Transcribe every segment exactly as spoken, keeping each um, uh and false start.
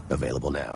Available now.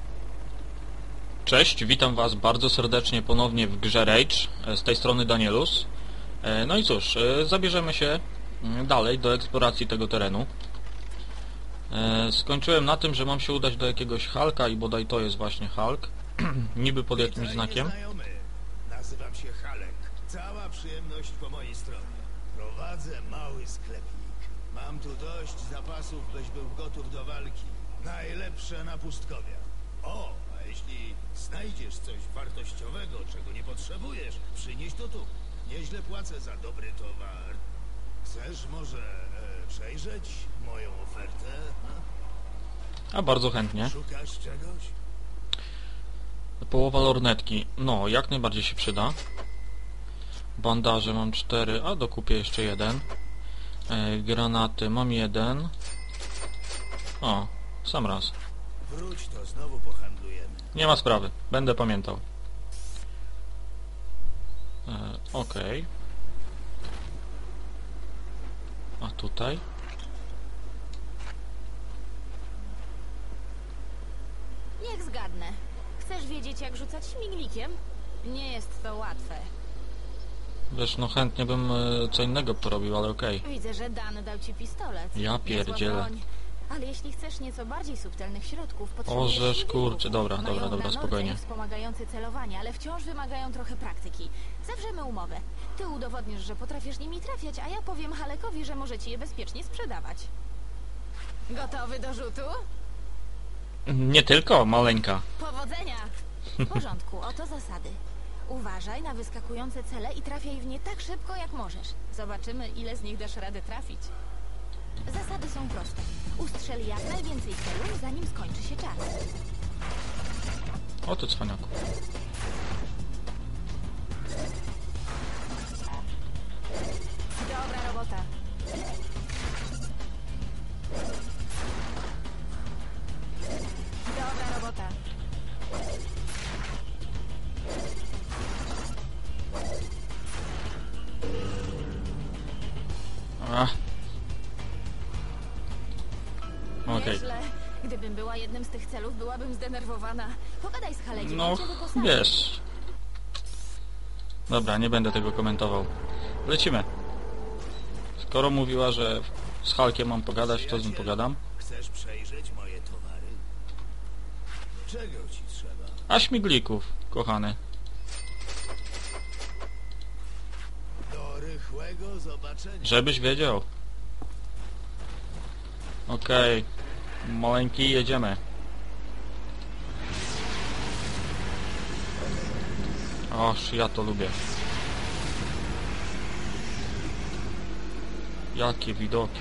Cześć, witam Was bardzo serdecznie ponownie w grze Rage, z tej strony Danielus. No i cóż, zabierzemy się dalej do eksploracji tego terenu. Skończyłem na tym, że mam się udać do jakiegoś Hulka i bodaj to jest właśnie Hulk. Niby pod jakimś znakiem. Nazywam się Halek. Cała przyjemność po mojej stronie. Prowadzę mały sklepik. Mam tu dość zapasów, byś był gotów do walki. Najlepsze na pustkowia. O, a jeśli znajdziesz coś wartościowego, czego nie potrzebujesz, przynieś to tu. Nieźle płacę za dobry towar. Chcesz może e, przejrzeć moją ofertę? A bardzo chętnie. Szukasz czegoś? Połowa lornetki. No, jak najbardziej się przyda. Bandaże mam cztery, a dokupię jeszcze jeden. E, granaty mam jeden. O, sam raz. Wróć, to znowu pohandlujemy. Nie ma sprawy, będę pamiętał. E, Okej. A tutaj? Niech zgadnę. Chcesz wiedzieć, jak rzucać śmiglikiem? Nie jest to łatwe. Wiesz, no chętnie bym e, co innego porobił, ale okej. Widzę, że Dan dał ci pistolet. Ja Niezła pierdzielę. broń. Ale jeśli chcesz nieco bardziej subtelnych środków, potrzebujesz Orzesz, śmigłów. kurczę, dobra, dobra, Mają dobra, nanordzeń spokojnie. wspomagający celowanie, ale wciąż wymagają trochę praktyki. Zawrzemy umowę. Ty udowodnisz, że potrafisz nimi trafiać, a ja powiem Halekowi, że może ci je bezpiecznie sprzedawać. Gotowy do rzutu? Nie tylko, maleńka. Powodzenia! W porządku, oto zasady. Uważaj na wyskakujące cele i trafiaj w nie tak szybko, jak możesz. Zobaczymy, ile z nich dasz radę trafić. Zasady są proste. Ustrzel jak najwięcej celów, zanim skończy się czas. O, ty cwaniaku. Dobra robota. Dobra robota. Ach. Okej. Nieźle. Gdybym była jednym z tych celów, byłabym zdenerwowana. Pogadaj z Halekiem, No, on cię wyposaży. wiesz. Dobra, nie będę tego komentował. Lecimy. Skoro mówiła, że z Hulkiem mam pogadać, to z nim pogadam. Chcesz przejrzeć moje towary? Czego ci trzeba? A śmiglików, kochany. Do rychłego zobaczenia. Żebyś wiedział. Okej. Maleńki, jedziemy. Oż, ja to lubię. Jakie widoki.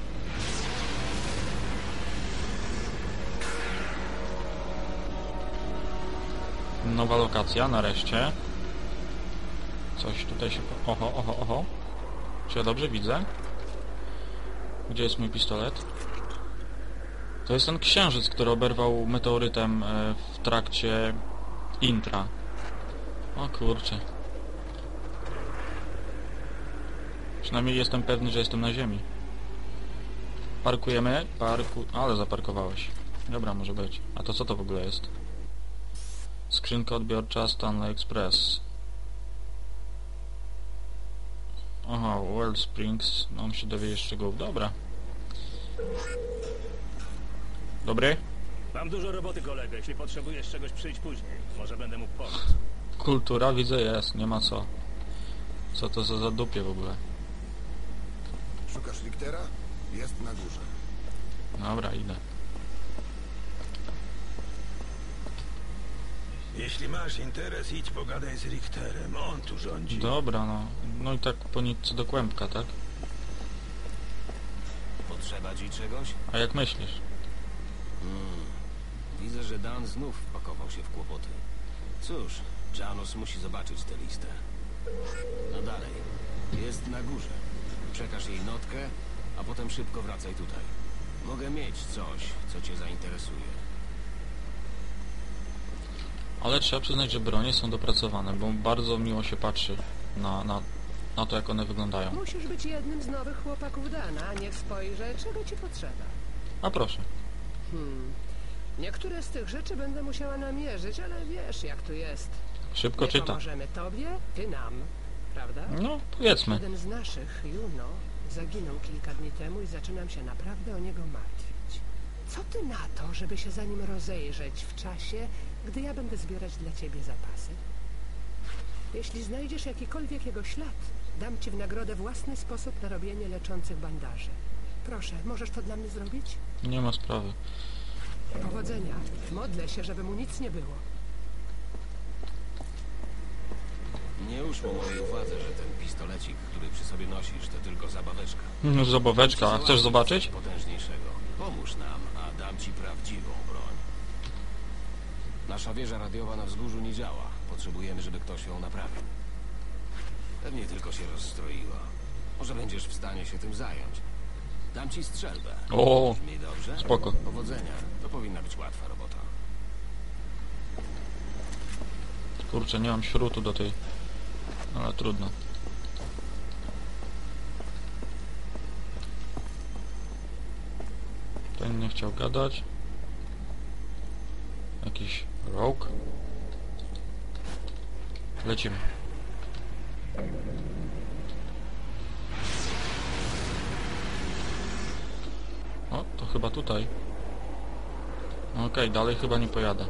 Nowa lokacja, nareszcie. Coś tutaj się... Oho, oho, oho. Czy ja dobrze widzę? Gdzie jest mój pistolet? To jest ten księżyc, który oberwał meteorytem w trakcie intra. O kurczę. Przynajmniej jestem pewny, że jestem na ziemi. Parkujemy. Parku... Ale zaparkowałeś. Dobra, może być. A to co to w ogóle jest? Skrzynka odbiorcza Stanley Express. Aha, Well Springs. No, on się dowie szczegółów. Dobra. Dobry? Mam dużo roboty, kolego. Jeśli potrzebujesz czegoś, przyjdź później. Może będę mógł pomóc. Kultura, widzę, jest. Nie ma co. Co to za zadupie w ogóle? Szukasz Richtera? Jest na górze. Dobra, idę. Jeśli masz interes, idź pogadaj z Richterem. On tu rządzi. Dobra, no. No i tak po nitce do kłębka, tak? Potrzeba ci czegoś? A jak myślisz? Hmm. Widzę, że Dan znów wpakował się w kłopoty. Cóż, Janos musi zobaczyć tę listę. No dalej. Jest na górze. Przekaż jej notkę, a potem szybko wracaj tutaj. Mogę mieć coś, co cię zainteresuje. Ale trzeba przyznać, że bronie są dopracowane, bo bardzo miło się patrzy na, na, na to, jak one wyglądają. Musisz być jednym z nowych chłopaków Dana. Niech spojrzę, czego ci potrzeba. A proszę. Hmm. Niektóre z tych rzeczy będę musiała namierzyć, ale wiesz jak tu jest. Szybko My czyta. pomożemy tobie, ty nam, prawda? No, powiedzmy. Jeden z naszych, Juno, zaginął kilka dni temu i zaczynam się naprawdę o niego martwić. Co ty na to, żeby się za nim rozejrzeć w czasie, gdy ja będę zbierać dla ciebie zapasy? Jeśli znajdziesz jakikolwiek jego ślad, dam ci w nagrodę własny sposób na robienie leczących bandaży. Proszę, możesz to dla mnie zrobić? Nie ma sprawy. Powodzenia. Modlę się, żeby mu nic nie było. Nie uszło mojej uwadze, że ten pistolecik, który przy sobie nosisz, to tylko zabaweczka. No, zabaweczka. A chcesz zobaczyć? Potężniejszego. Pomóż nam, a dam ci prawdziwą broń. Nasza wieża radiowa na wzgórzu nie działa. Potrzebujemy, żeby ktoś ją naprawił. Pewnie tylko się rozstroiła. Może będziesz w stanie się tym zająć. Dam ci strzelbę. O, Brzmi dobrze? spoko. Powodzenia. To powinna być łatwa robota. Kurczę, nie mam śrutu do tej... Ale trudno. Ten nie chciał gadać. Jakiś rogue. Lecimy. O, to chyba tutaj. Okej, okay, dalej chyba nie pojadę.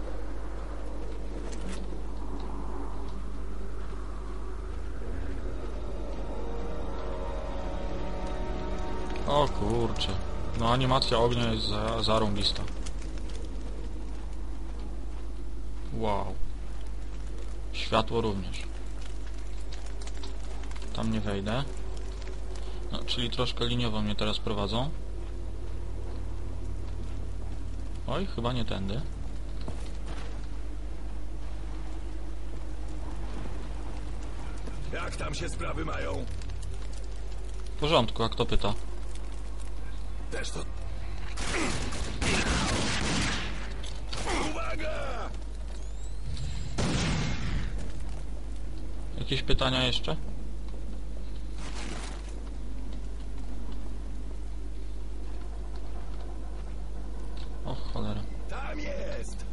O kurczę. No animacja ognia jest za, zarąbista. Wow. Światło również. Tam nie wejdę. No, czyli troszkę liniowo mnie teraz prowadzą. Oj, chyba nie tędy. Jak tam się sprawy mają? W porządku, a kto pyta? Też to... Uwaga! Jakieś pytania jeszcze? O cholera. Tam jest!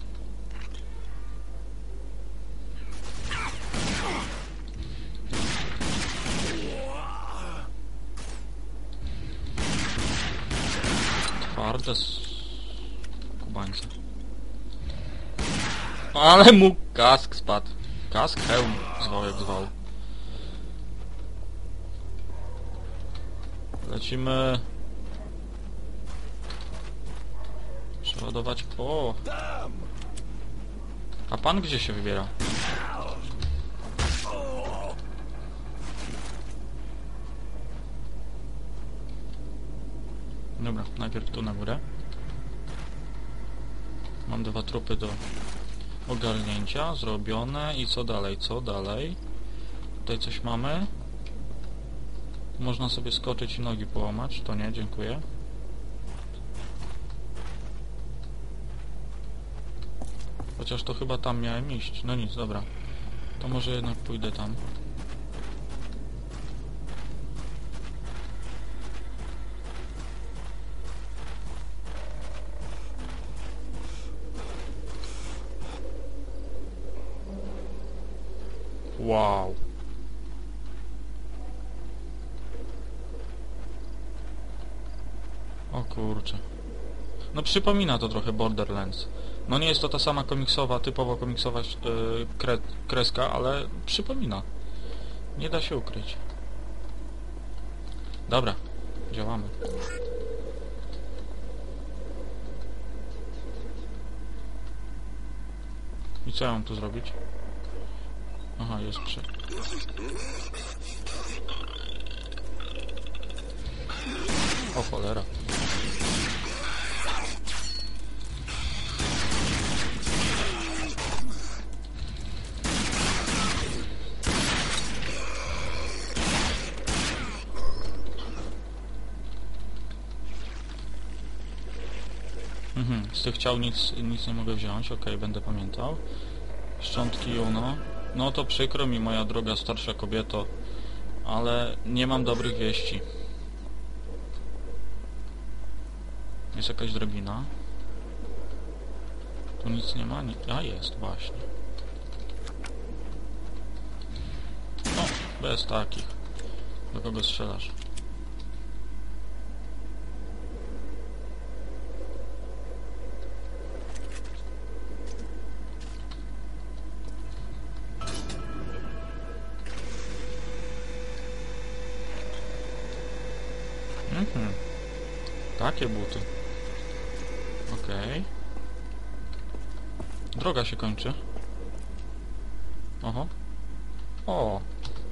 Twarde z... kubańce. Ale mu kask spadł. Kask, hełm, zwał jak zwał. Lecimy... Przeładować... O! Tam! A pan gdzie się wybiera? Dobra, najpierw tu na górę. Mam dwa trupy do ogarnięcia, zrobione. I co dalej, co dalej? Tutaj coś mamy. Można sobie skoczyć i nogi połamać. To nie, dziękuję. Chociaż to chyba tam miałem iść. No nic, dobra. To może jednak pójdę tam. Wow. O kurczę. No przypomina to trochę Borderlands. No nie jest to ta sama komiksowa, typowo komiksowa yy, kre, kreska, ale przypomina. Nie da się ukryć. Dobra, działamy. I co ja mam tu zrobić? Aha, jest przy... O cholera. Mhm, z tych ciał nic, nic nie mogę wziąć, okej, będę pamiętał. Szczątki Juno. No to przykro mi, moja droga starsza kobieto, ale nie mam dobrych wieści. Jest jakaś drabina. Tu nic nie ma, nie... a jest właśnie. O, bez takich. Do kogo strzelasz? Mhm. Takie buty. Okej. Droga się kończy. Oho. O.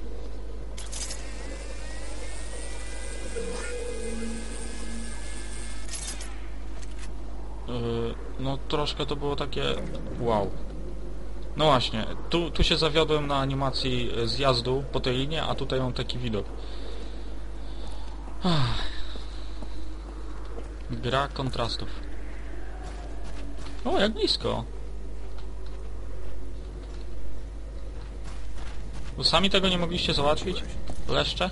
Yy, no troszkę to było takie... wow. No właśnie, tu, tu się zawiodłem na animacji zjazdu po tej linii, a tutaj mam taki widok. Ach. Gra kontrastów. O, jak blisko. Bo sami tego nie mogliście załatwić? Leszcze?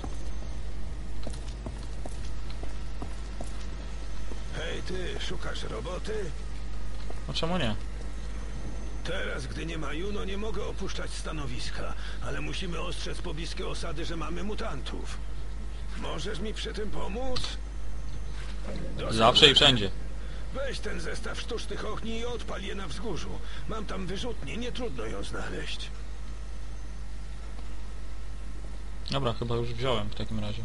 Hej ty, szukasz roboty? No czemu nie? Teraz, gdy nie ma Juno, nie mogę opuszczać stanowiska, ale musimy ostrzec pobliskie osady, że mamy mutantów. Możesz mi przy tym pomóc? Zawsze i wszędzie. Weź ten zestaw sztucznych ogni i odpal je na wzgórzu. Mam tam wyrzutnię, nie trudno ją znaleźć. Dobra, chyba już wziąłem w takim razie.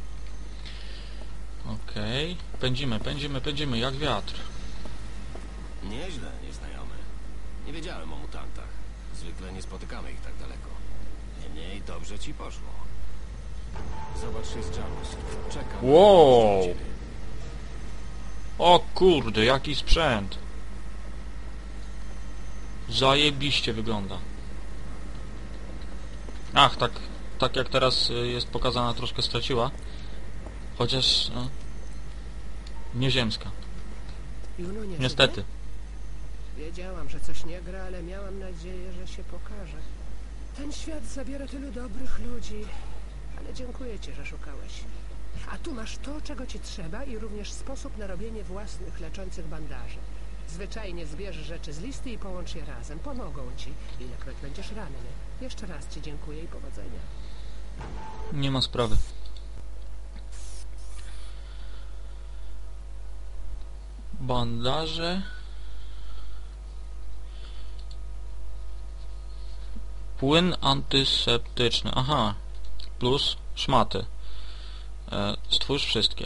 Okej. Okay. Pędzimy, pędzimy, pędzimy, jak wiatr. Nieźle, nieznajomy. Nie wiedziałem o mutantach. Zwykle nie spotykamy ich tak daleko. Niemniej dobrze ci poszło. Zobacz, jest Janus. Czekam. Wow. na ciebie. O kurde, jaki sprzęt. Zajebiście wygląda. Ach, tak, tak jak teraz jest pokazana, troszkę straciła. Chociaż, no... nieziemska. Juno nie Niestety. żyje? Wiedziałam, że coś nie gra, ale miałam nadzieję, że się pokaże. Ten świat zabiera tylu dobrych ludzi, ale dziękuję ci, że szukałeś. A tu masz to, czego ci trzeba i również sposób na robienie własnych leczących bandaży. Zwyczajnie zbierz rzeczy z listy i połącz je razem. Pomogą ci, ilekroć będziesz ranny. Jeszcze raz ci dziękuję i powodzenia. Nie ma sprawy. Bandaże. Płyn antyseptyczny. Aha. Plus szmaty. E, stwórz wszystkie.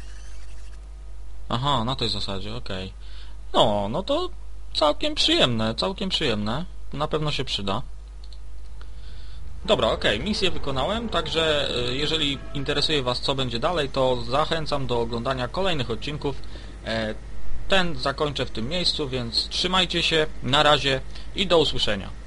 Aha, na tej zasadzie, okej. Okay. No, no to całkiem przyjemne, całkiem przyjemne. Na pewno się przyda. Dobra, okej, okay. Misję wykonałem, także e, jeżeli interesuje Was, co będzie dalej, to zachęcam do oglądania kolejnych odcinków. E, ten zakończę w tym miejscu, więc trzymajcie się, na razie i do usłyszenia.